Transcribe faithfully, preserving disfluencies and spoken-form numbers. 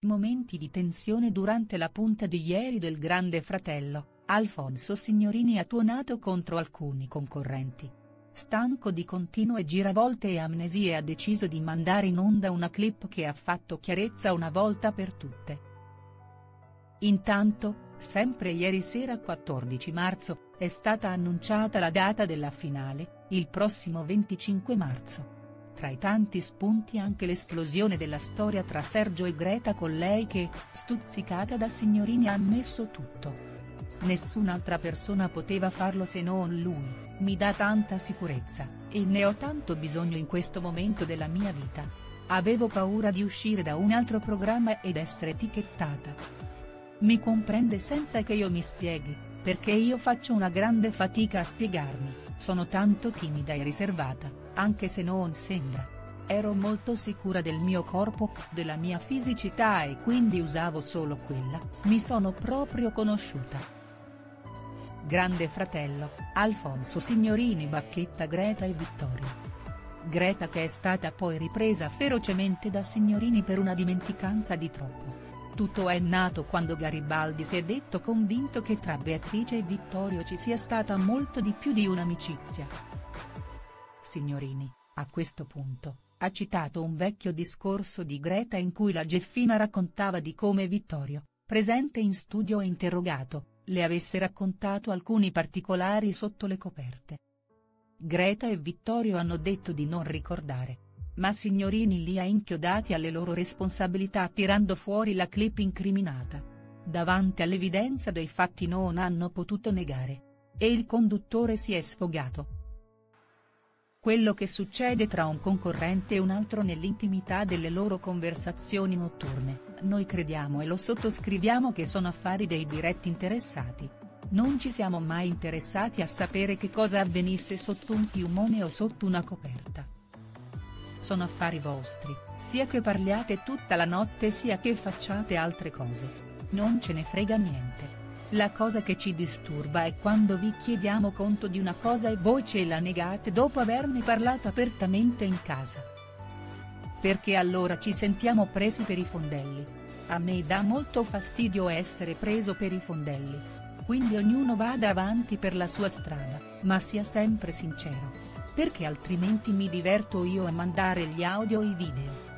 Momenti di tensione durante la punta di ieri del Grande Fratello, Alfonso Signorini ha tuonato contro alcuni concorrenti. Stanco di continue giravolte e amnesie ha deciso di mandare in onda una clip che ha fatto chiarezza una volta per tutte. Intanto, sempre ieri sera quattordici marzo, è stata annunciata la data della finale, il prossimo venticinque marzo. Tra i tanti spunti anche l'esplosione della storia tra Sergio e Greta, con lei che, stuzzicata da Signorini, ha ammesso tutto. Nessun'altra persona poteva farlo se non lui, mi dà tanta sicurezza, e ne ho tanto bisogno in questo momento della mia vita. Avevo paura di uscire da un altro programma ed essere etichettata. Mi comprende senza che io mi spieghi, perché io faccio una grande fatica a spiegarmi, sono tanto timida e riservata, anche se non sembra. Ero molto sicura del mio corpo, della mia fisicità e quindi usavo solo quella, mi sono proprio conosciuta. Grande Fratello, Alfonso Signorini bacchetta Greta e Vittorio. Greta, che è stata poi ripresa ferocemente da Signorini per una dimenticanza di troppo. Tutto è nato quando Garibaldi si è detto convinto che tra Beatrice e Vittorio ci sia stata molto di più di un'amicizia. Signorini, a questo punto, ha citato un vecchio discorso di Greta in cui la Geffina raccontava di come Vittorio, presente in studio e interrogato, le avesse raccontato alcuni particolari sotto le coperte. Greta e Vittorio hanno detto di non ricordare. Ma Signorini li ha inchiodati alle loro responsabilità tirando fuori la clip incriminata. Davanti all'evidenza dei fatti non hanno potuto negare. E il conduttore si è sfogato. Quello che succede tra un concorrente e un altro nell'intimità delle loro conversazioni notturne, noi crediamo e lo sottoscriviamo che sono affari dei diretti interessati. Non ci siamo mai interessati a sapere che cosa avvenisse sotto un piumone o sotto una coperta. Sono affari vostri, sia che parliate tutta la notte sia che facciate altre cose. Non ce ne frega niente. La cosa che ci disturba è quando vi chiediamo conto di una cosa e voi ce la negate dopo averne parlato apertamente in casa. Perché allora ci sentiamo presi per i fondelli. A me dà molto fastidio essere preso per i fondelli. Quindi ognuno vada avanti per la sua strada, ma sia sempre sincero. Perché altrimenti mi diverto io a mandare gli audio e i video.